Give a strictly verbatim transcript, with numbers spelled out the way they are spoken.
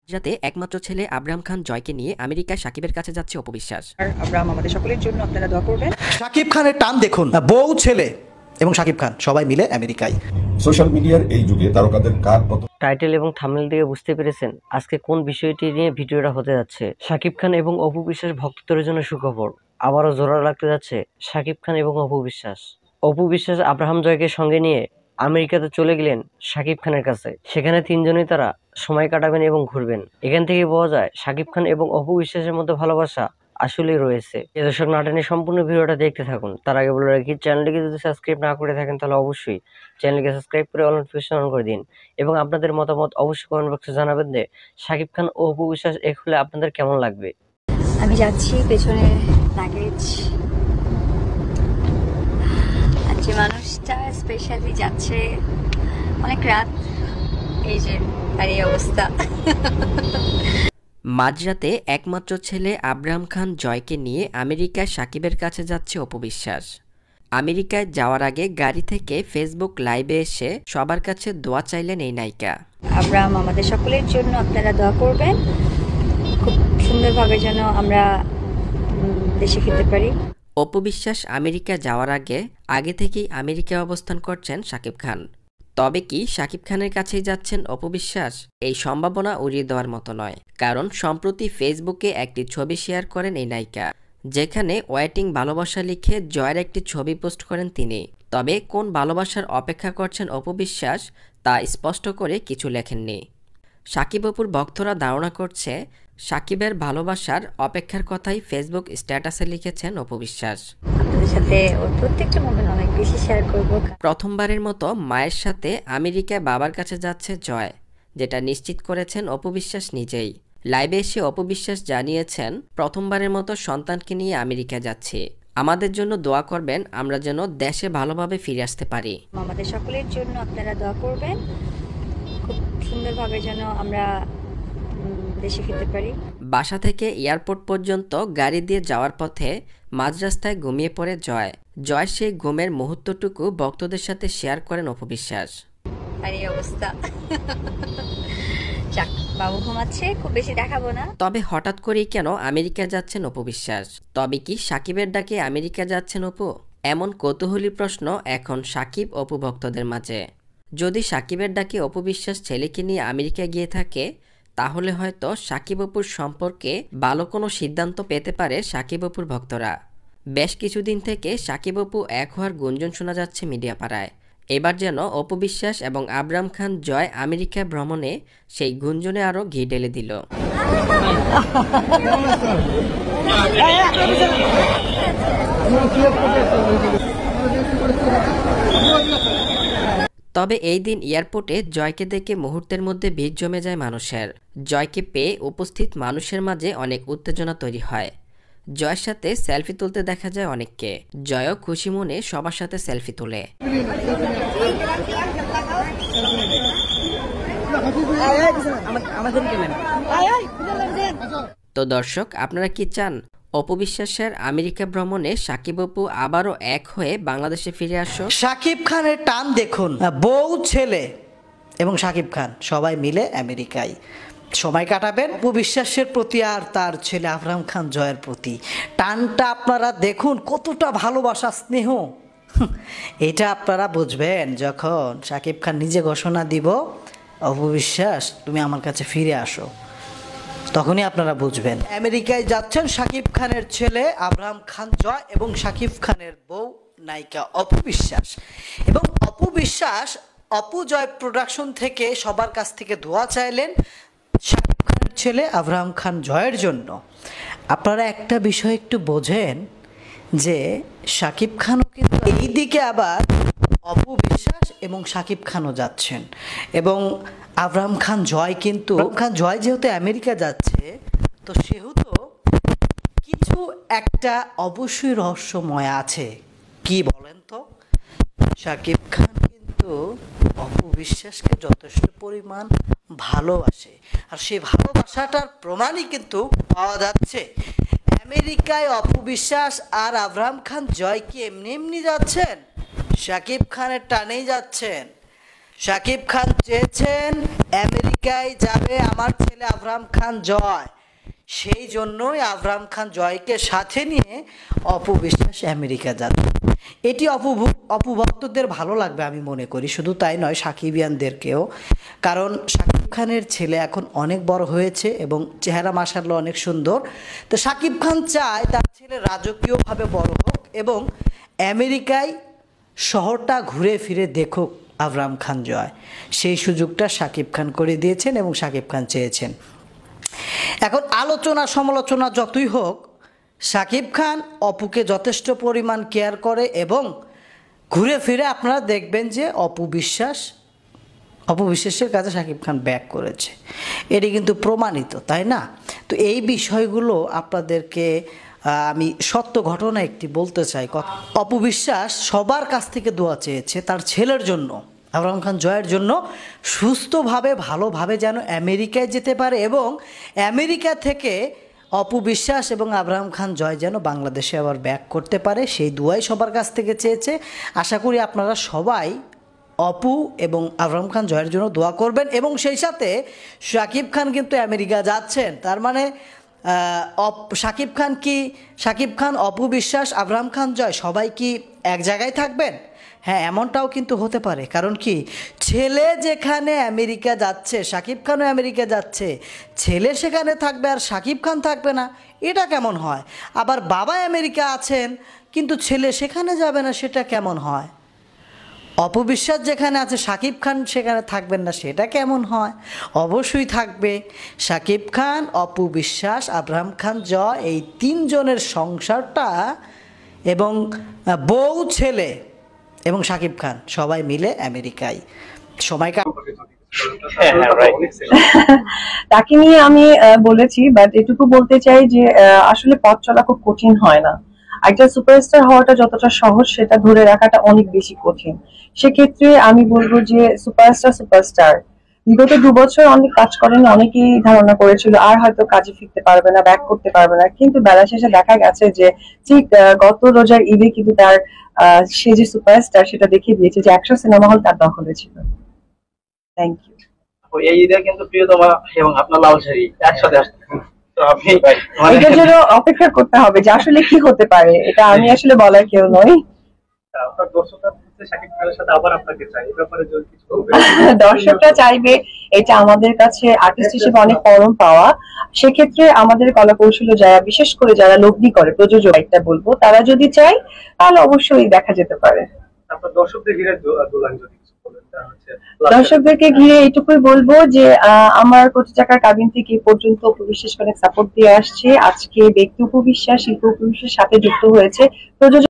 যাতে একমাত্র ছেলে আব্রাহাম খান জয়কে নিয়ে আমেরিকায় শাকিবের কাছে যাচ্ছে অপু বিশ্বাস। আব্রাহাম আমাদের সকলের জন্য আপনারা দোয়া করবেন। শাকিব খানের টান দেখুন, বউ ছেলে এবং শাকিব খান সবাই মিলে আমেরিকায়। সোশ্যাল মিডিয়ার এই যুগে তারকাদের কার কত টাইটেল এবং থাম্বনেল দিয়ে বুঝতে পেরেছেন আজকে কোন বিষয়টি নিয়ে ভিডিওটা হতে যাচ্ছে। শাকিব খান এবং অপু বিশ্বাস ভক্তদের জন্য সুখবর, আবারও জোড়া লাগতে যাচ্ছে শাকিব খান এবং অপু বিশ্বাস। অপু বিশ্বাস আব্রাহাম জয়কে সঙ্গে নিয়ে আমেরিকাতে চলে গেলেন শাকিব খানের কাছে। সেখানে তিনজনই তারা সময় কাটাবেন এবং ঘুরবেন। এখান থেকে বোঝা যায় শাকিব খান এবং অপু বিশ্বাসের মধ্যে ভালোবাসা আসলেই রয়েছে। দর্শক, নাটনের সম্পূর্ণ ভিডিওটা দেখতে থাকুন। তার আগে বলে রাখি, চ্যানেলটিকে যদি সাবস্ক্রাইব না করে থাকেন তাহলে অবশ্যই চ্যানেলকে সাবস্ক্রাইব করে অল নোটিফিকেশন অন করে দিন এবং আপনাদের মতামত অবশ্যই কমেন্ট বক্সে জানাবেন যে শাকিব খান ও অপু বিশ্বাস এক হলে আপনাদের কেমন লাগবে। আমি যাচ্ছি, পেছনে লাগেজ আর যে মানুষটা স্পেশালি যাচ্ছে অনেক রাত, এই যে আর এই অবস্থা। মাঝরাতে একমাত্র ছেলে আব্রাহাম খান জয়কে নিয়ে আমেরিকায় শাকিবের কাছে যাচ্ছে অপু বিশ্বাস। আমেরিকায় যাওয়ার আগে গাড়ি থেকে ফেসবুক লাইভে এসে সবার কাছে দোয়া চাইলেন এই নায়িকা। আব্রাহাম আমাদের সকলের জন্য আপনারা দোয়া করবেন, খুব সুন্দরভাবে যেন আমরা দেশে ফিরতে পারি। অপু বিশ্বাস আমেরিকা যাওয়ার আগে আগে থেকেই আমেরিকায় অবস্থান করছেন শাকিব খান। তবে কি শাকিব খানের কাছেই যাচ্ছেন অপু বিশ্বাস? এই সম্ভাবনা উড়িয়ে দেওয়ার মতো নয়, কারণ সম্প্রতি ফেসবুকে একটি ছবি শেয়ার করেন এই নায়িকা, যেখানে ওয়েটিং ভালোবাসা লিখে জয়ের একটি ছবি পোস্ট করেন তিনি। তবে কোন ভালোবাসার অপেক্ষা করছেন অপু বিশ্বাস তা স্পষ্ট করে কিছু লেখেননি। শাকিব অপুর ভক্তরা ধারণা করছে শাকিবের ভালোবাসার অপেক্ষার কথাই ফেসবুক স্ট্যাটাসে লিখেছেন অপু বিশ্বাস। আপনাদের সাথে ওর প্রত্যেকটা মোমেন্ট অনেক বেশি শেয়ার করব। প্রথমবারের মতো মায়ের সাথে আমেরিকায় বাবার কাছে যাচ্ছে জয়, যেটা নিশ্চিত করেছেন অপু বিশ্বাস নিজেই। লাইভে এসে অপু বিশ্বাস জানিয়েছেন, প্রথমবারের মতো সন্তানকে নিয়ে আমেরিকা যাচ্ছি, আমাদের জন্য দোয়া করবেন আমরা যেন দেশে ভালোভাবে ফিরে আসতে পারি। আমাদের সকলের জন্য আপনারা দোয়া করবেন, খুব সুন্দরভাবে যেন আমরা দেশে ফিরতে পারি। বাসা থেকে এয়ারপোর্ট পর্যন্ত গাড়ি দিয়ে যাওয়ার পথে মাঝ রাস্তায় ঘুমিয়ে পড়ে জয়। জয় সেই ঘুমের মুহূর্তটুকু ভক্তদের সাথে শেয়ার করেন অপু বিশ্বাস। আর এই অবস্থা, যাক বাবু ঘুমাচ্ছে, খুব বেশি দেখাবো না। তবে হঠাৎ করেই কেন আমেরিকা যাচ্ছেন অপু বিশ্বাস? তবে কি শাকিবের ডাকে আমেরিকা যাচ্ছেন অপু? এমন কৌতূহলী প্রশ্ন এখন শাকিব অপু ভক্তদের মাঝে। যদি শাকিবের ডাকে অপু বিশ্বাস ছেলেকে নিয়ে আমেরিকা গিয়ে থাকে, তাহলে হয়তো শাকিব অপুর সম্পর্কে ভালো কোনো সিদ্ধান্ত পেতে পারে শাকিব অপুর ভক্তরা। বেশ কিছুদিন থেকে শাকিব অপু এক হওয়ার গুঞ্জন শোনা যাচ্ছে মিডিয়া পাড়ায়। এবার যেন অপু বিশ্বাস এবং আব্রাহাম খান জয় আমেরিকা ভ্রমণে সেই গুঞ্জনে আরও ঘি ঢেলে দিল। তবে এই দিন এয়ারপোর্টে জয়কে দেখে মুহূর্তের মধ্যে ভিড় জমে যায় মানুষের। জয়কে পেয়ে উপস্থিত মানুষের মাঝে অনেক উত্তেজনা তৈরি হয়। জয়ের সাথে সেলফি তুলতে দেখা যায় অনেককে। জয়ও খুশি মনে সবার সাথে সেলফি তোলে। তো দর্শক, আপনারা কি চান অপু বিশ্বাসের আমেরিকা ভ্রমণে শাকিব অপু আবারও এক হয়ে বাংলাদেশে ফিরে আসো? শাকিব খানের টান দেখুন, বউ ছেলে এবং শাকিব খান সবাই মিলে আমেরিকায় সময় কাটাবেন। অপু বিশ্বাসের প্রতি আর তার ছেলে আব্রাহাম খান জয়ের প্রতি টানটা আপনারা দেখুন, কতটা ভালোবাসা স্নেহ। এটা আপনারা বুঝবেন যখন শাকিব খান নিজে ঘোষণা দিব, অপু বিশ্বাস তুমি আমার কাছে ফিরে আসো, তখনই আপনারা বুঝবেন। আমেরিকায় যাচ্ছেন শাকিব খানের ছেলে আব্রাহাম খান জয় এবং শাকিব খানের বউ নায়িকা অপু বিশ্বাস। এবং অপু বিশ্বাস অপু জয় প্রোডাকশন থেকে সবার কাছ থেকে দোয়া চাইলেন শাকিব খানের ছেলে আব্রাহাম খান জয়ের জন্য। আপনারা একটা বিষয় একটু বোঝেন যে শাকিব খানও কিন্তু এইদিকে আবার অপু বিশ্বাস এবং শাকিব খানও যাচ্ছেন, এবং আব্রাহাম খান জয় কিন্তু খান জয় যেহেতু আমেরিকা যাচ্ছে, তো সেহেতু কিছু একটা অবশ্যই রহস্যময় আছে। কি বলেন তো? শাকিব খান কিন্তু অপু বিশ্বাসকে যথেষ্ট পরিমাণ ভালোবাসে, আর সেই ভালোবাসাটার প্রমাণই কিন্তু পাওয়া যাচ্ছে। আমেরিকায় অপু বিশ্বাস আর আব্রাহাম খান জয় কি এমনি এমনি যাচ্ছেন? শাকিব খানের টানেই যাচ্ছেন। শাকিব খান চেয়েছেন আমেরিকায় যাবে আমার ছেলে আবরাম খান জয়, সেই জন্যই আবরাম খান জয়কে সাথে নিয়ে অপু বিশ্বাস আমেরিকা যাচ্ছে। এটি অপু অপু ভক্তদের ভালো লাগবে আমি মনে করি, শুধু তাই নয় সাকিবিয়ানদেরকেও, কারণ শাকিব খানের ছেলে এখন অনেক বড় হয়েছে এবং চেহারা মাশাআল্লাহ অনেক সুন্দর। তো শাকিব খান চায় তার ছেলে রাজকীয়ভাবে বড় হোক এবং আমেরিকায় শহরটা ঘুরে ফিরে দেখুক আবরাম খান জয়। সেই সুযোগটা শাকিব খান করে দিয়েছেন এবং শাকিব খান চেয়েছেন। এখন আলোচনা সমালোচনা যতই হোক, শাকিব খান অপুকে যথেষ্ট পরিমাণ কেয়ার করে এবং ঘুরে ফিরে আপনারা দেখবেন যে অপু বিশ্বাস অপু বিশ্বাসের কাছে শাকিব খান ব্যাক করেছে, এটি কিন্তু প্রমাণিত, তাই না? তো এই বিষয়গুলো আপনাদেরকে আমি সত্য ঘটনা একটি বলতে চাই। অপু বিশ্বাস সবার কাছ থেকে দোয়া চেয়েছে তার ছেলের জন্য, আবরাম খান জয়ের জন্য, সুস্থভাবে ভালোভাবে যেন আমেরিকায় যেতে পারে এবং আমেরিকা থেকে অপু বিশ্বাস এবং আবরাম খান জয় যেন বাংলাদেশে আবার ব্যাক করতে পারে, সেই দোয়াই সবার কাছ থেকে চেয়েছে। আশা করি আপনারা সবাই অপু এবং আবরাম খান জয়ের জন্য দোয়া করবেন। এবং সেই সাথে শাকিব খান কিন্তু আমেরিকা যাচ্ছেন, তার মানে শাকিব খান কি শাকিব খান অপু বিশ্বাস আবরাম খান জয় সবাই কি এক জায়গায় থাকবেন? হ্যাঁ, এমনটাও কিন্তু হতে পারে, কারণ কি ছেলে যেখানে আমেরিকা যাচ্ছে, শাকিব খানও আমেরিকা যাচ্ছে, ছেলে সেখানে থাকবে আর শাকিব খান থাকবে না, এটা কেমন হয়? আবার বাবা আমেরিকা আছেন কিন্তু ছেলে সেখানে যাবে না, সেটা কেমন হয়? অপু বিশ্বাস যেখানে আছে শাকিব খান সেখানে থাকবেন না, সেটা কেমন হয়? অবশ্যই থাকবে। শাকিব খান, অপু বিশ্বাস, আবরাম খান জয়, এই তিনজনের সংসারটা এবং বউ ছেলে এবং শাকিব খান সবাই মিলে আমেরিকায় সময় কাটাবে। তাকে নিয়ে আমি বলেছি, বাট এটুকু বলতে চাই যে আসলে পথ চলা খুব কঠিন হয় না। একটা সুপারস্টার হওয়াটা যতটা সহজ সেটা ধরে রাখাটা অনেক বেশি কঠিন। সেক্ষেত্রে আমি বলবো যে সুপারস্টার সুপারস্টার বিগত দু বছর অনেক কাজ করেন, অনেকেই ধারণা করেছিল আর হয়তো কাজে ফিরতে পারবে না, ব্যাক করতে পারবে না, কিন্তু বেলা শেষে দেখা গেছে যে ঠিক গত রোজার ঈদে কিন্তু তার আহ সে যে সুপারস্টার সেটা দেখিয়ে দিয়েছে যে একশো সিনেমা হল তার দখলে ছিল। Thank you. এই ঈদে কিন্তু প্রিয়তমা এবং আপনার লাল শাড়ি একসাথে আসছে, তো আপনি এটার জন্য অপেক্ষা করতে হবে যে আসলে কি হতে পারে, এটা আমি আসলে বলার কেউ নই। আপনার দর্শকরা শাকিব খানের সাথে আবার আপনাকে চাই, এই ব্যাপারে যদি কিছু বলবেন। দর্শকরা চাইবে, এটা আমাদের কাছে আর্টিস্ট হিসেবে অনেক পরম পাওয়া। সেক্ষেত্রে আমাদের কলা কৌশল যারা, বিশেষ করে যারা লগ্নি করে, প্রযোজক একটা বলবো, তারা যদি চায় তাহলে অবশ্যই দেখা যেতে পারে। আপনার দর্শকদের ঘিরে দোলান যদি কিছু বলেন। দর্শকদেরকে ঘিরে এইটুকুই বলবো যে আমার কোটি টাকার কাবিন থেকে পর্যন্ত অপু বিশ্বাস অনেক সাপোর্ট দিয়ে আসছে। আজকে ব্যক্তি অপু বিশ্বাস, শিল্প অপু বিশ্বাসের সাথে যুক্ত হয়েছে প্রযোজক